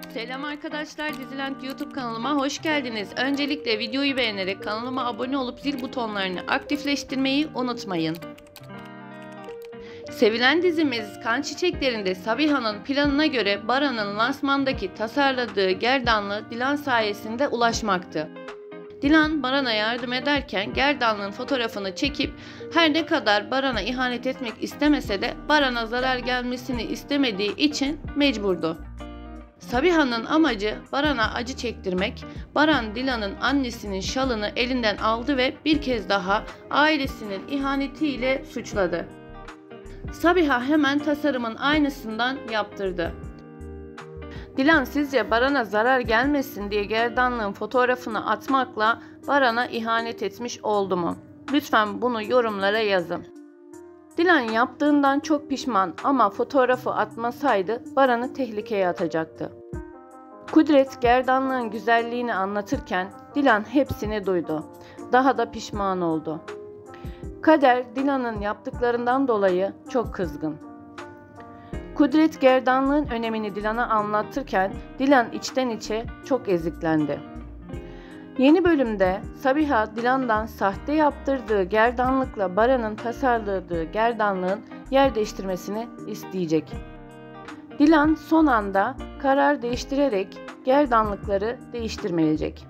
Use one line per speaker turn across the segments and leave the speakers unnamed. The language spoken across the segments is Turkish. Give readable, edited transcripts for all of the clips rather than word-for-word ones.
Selam arkadaşlar, Diziland YouTube kanalıma hoş geldiniz. Öncelikle videoyu beğenerek kanalıma abone olup zil butonlarını aktifleştirmeyi unutmayın. Sevilen dizimiz Kan Çiçekleri'nde Sabiha'nın planına göre Baran'ın lansmandaki tasarladığı gerdanlığı Dilan sayesinde ulaşmaktı. Dilan Baran'a yardım ederken gerdanlığın fotoğrafını çekip her ne kadar Baran'a ihanet etmek istemese de Baran'a zarar gelmesini istemediği için mecburdu. Sabiha'nın amacı Baran'a acı çektirmek. Baran Dilan'ın annesinin şalını elinden aldı ve bir kez daha ailesinin ihanetiyle suçladı. Sabiha hemen tasarımın aynısından yaptırdı. Dilan sizce Baran'a zarar gelmesin diye gerdanlığın fotoğrafını atmakla Baran'a ihanet etmiş oldu mu? Lütfen bunu yorumlara yazın. Dilan yaptığından çok pişman ama fotoğrafı atmasaydı Baran'ı tehlikeye atacaktı. Kudret gerdanlığın güzelliğini anlatırken Dilan hepsini duydu. Daha da pişman oldu. Kader Dilan'ın yaptıklarından dolayı çok kızgın. Kudret gerdanlığın önemini Dilan'a anlatırken Dilan içten içe çok eziklendi. Yeni bölümde Sabiha Dilan'dan sahte yaptırdığı gerdanlıkla Baran'ın tasarladığı gerdanlığın yer değiştirmesini isteyecek. Dilan son anda karar değiştirerek gerdanlıkları değiştirmeyecek.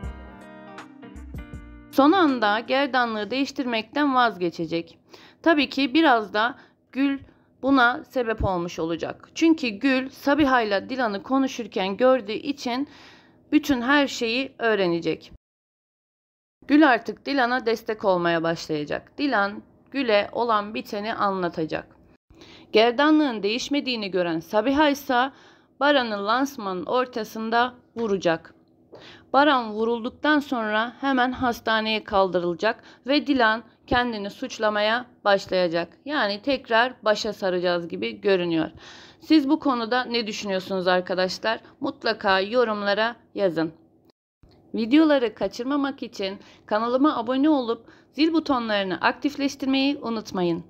Son anda gerdanlığı değiştirmekten vazgeçecek. Tabii ki biraz da Gül buna sebep olmuş olacak. Çünkü Gül Sabiha ile Dilan'ı konuşurken gördüğü için bütün her şeyi öğrenecek. Gül artık Dilan'a destek olmaya başlayacak. Dilan Gül'e olan biteni anlatacak. Gerdanlığın değişmediğini gören Sabiha ise Baran'ı lansmanın ortasında vuracak. Baran vurulduktan sonra hemen hastaneye kaldırılacak ve Dilan kendini suçlamaya başlayacak. Yani tekrar başa saracağız gibi görünüyor. Siz bu konuda ne düşünüyorsunuz arkadaşlar? Mutlaka yorumlara yazın. Videoları kaçırmamak için kanalıma abone olup zil butonlarını aktifleştirmeyi unutmayın.